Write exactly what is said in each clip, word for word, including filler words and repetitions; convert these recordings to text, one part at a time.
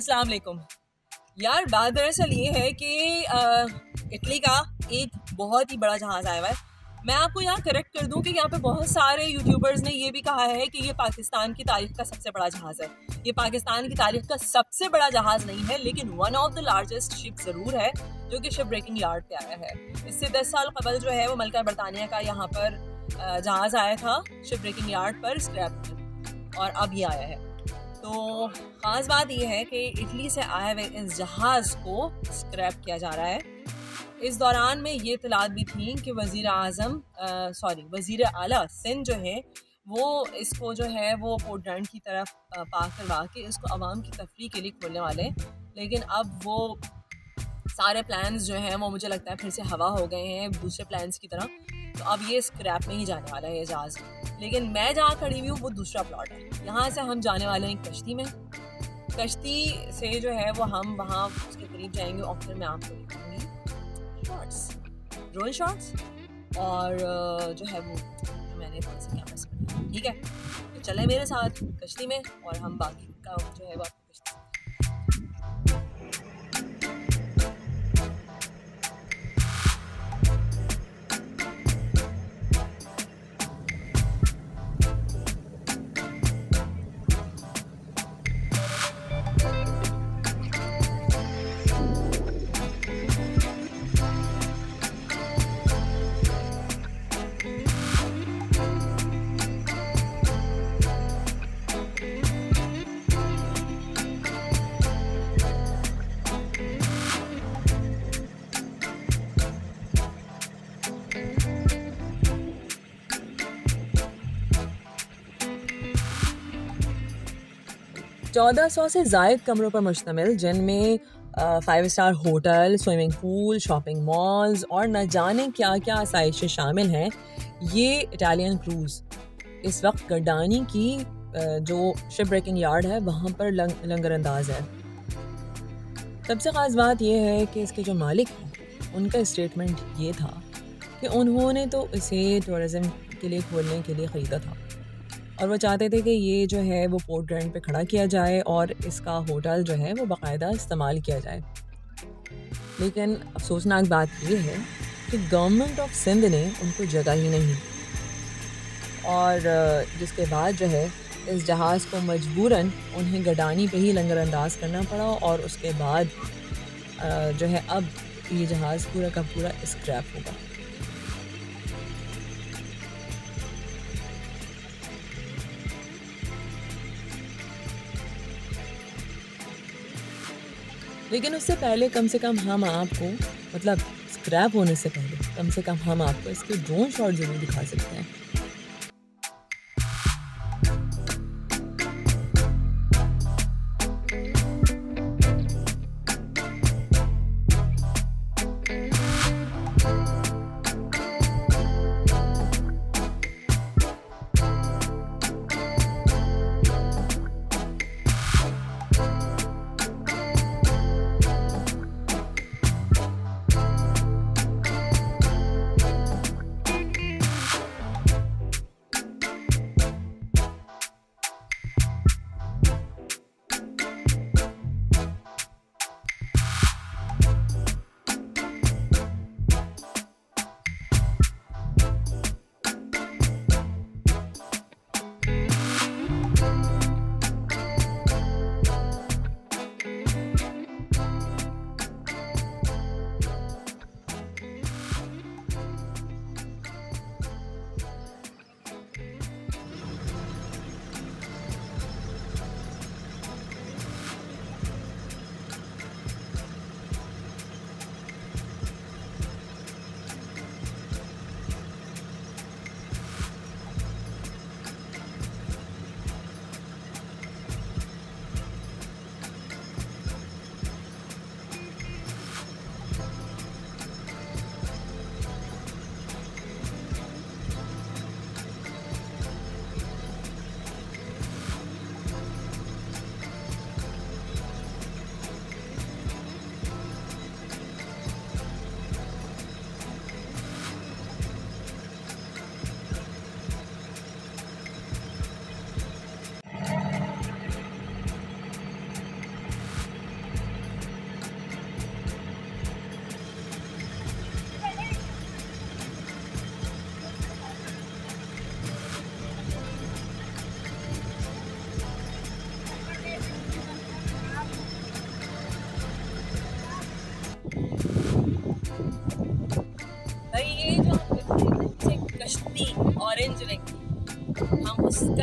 अस्सलाम वालेकुम। यार बात दरअसल ये है कि इटली का एक बहुत ही बड़ा जहाज़ आया हुआ है। मैं आपको यहाँ करेक्ट कर दूँ कि यहाँ पे बहुत सारे यूट्यूबर्स ने ये भी कहा है कि ये पाकिस्तान की तारीख का सबसे बड़ा जहाज़ है। ये पाकिस्तान की तारीख का सबसे बड़ा जहाज़ नहीं है, लेकिन one of the largest ship ज़रूर है जो कि शिप ब्रेकिंग यार्ड पे आया है। इससे दस साल कबल जो है वो मलका बरतानिया का यहाँ पर जहाज़ आया था शिप ब्रेकिंग यार्ड पर स्क्रैप में, और अब ये आया है। तो ख़ास बात यह है कि इटली से आए हुए इस जहाज़ को स्क्रैप किया जा रहा है। इस दौरान में ये इतलात भी थी कि वज़ीर आज़म सॉरी वज़ीर आला सिंध जो है वो इसको जो है वो पोर्ट ग्रांड की तरफ पार्क करवा के इसको आवाम की तफरीह के लिए खोलने वाले, लेकिन अब वो सारे प्लान्स जो हैं वो मुझे लगता है फिर से हवा हो गए हैं दूसरे प्लान्स की तरह। तो अब ये स्क्रैप में ही जाने वाला है ये जहाज़। लेकिन मैं जहाँ खड़ी हुई हूँ वो दूसरा प्लॉट है। यहाँ से हम जाने वाले हैं कश्ती में। कश्ती से जो है वो हम वहाँ उसके करीब जाएंगे और फिर मैं आपको दिखाऊंगी शॉट्स, ड्रोन शॉट्स, और जो है वो मैंने कौन से कैमरा से बनाया। ठीक है, तो चले मेरे साथ कश्ती में और हम बाकी का जो है वो आपको कश्ती चौदह सौ से ज़ायद कमरों पर मुश्तमिल, जिनमें five star hotel, swimming pool, shopping malls और न जाने क्या क्या आसाइशें शामिल हैं। ये इटालियन क्रूज़ इस वक्त गर्डानी की जो शिप ब्रेकिंग यार्ड है वहाँ पर लंग, लंगर अंदाज है। सबसे ख़ास बात यह है कि इसके जो मालिक हैं उनका स्टेटमेंट ये था कि उन्होंने तो इसे टूरिज़म के लिए खोलने के लिए ख़रीदा था और वो चाहते थे कि ये जो है वो पोर्ट ग्रांड पे खड़ा किया जाए और इसका होटल जो है वो बाकायदा इस्तेमाल किया जाए। लेकिन अफसोसनाक बात ये है कि गवर्नमेंट ऑफ सिंध ने उनको जगह ही नहीं दी, और जिसके बाद जो है इस जहाज़ को मजबूरन उन्हें गडानी पे ही लंगर अंदाज करना पड़ा, और उसके बाद जो है अब ये जहाज़ पूरा का पूरा स्क्रैप होगा। लेकिन उससे पहले कम से कम हम आपको, मतलब स्क्रैप होने से पहले कम से कम हम आपको इसके ड्रोन शॉट ज़रूर दिखा सकते हैं।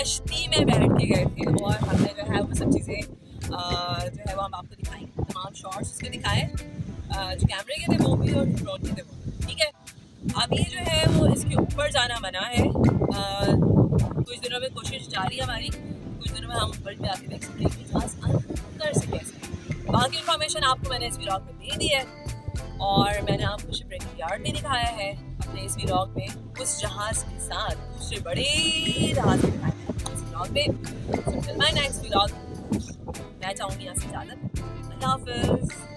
कश्ती में बैठ के गए थे और हमने जो है वो सब चीज़ें जो है वो हम आपको दिखाएंगे, तमाम शॉट्स उसके दिखाए जो कैमरे के थे वो भी और ड्रोन के थे वो। ठीक है, अभी जो है वो इसके ऊपर जाना मना है। आ, कुछ दिनों में कोशिश जारी है हमारी, कुछ दिनों में हम ऊपर पे आके देख सकते हैं कि जहाज़ अंदर से कैसे। बाकी इन्फॉर्मेशन आपको मैंने इस व्लॉग में दे दी है और मैंने आपको शिपरेक यार्ड भी दिखाया है अपने इस व्लॉग में, उस जहाज़ के साथ दूसरे बड़े जहाज़ दिखाए हैं इस व्लॉग में। So till my next vlog मैं चाहूँगी यहाँ से इजाज़त। अल्लाह हाफ़िज़।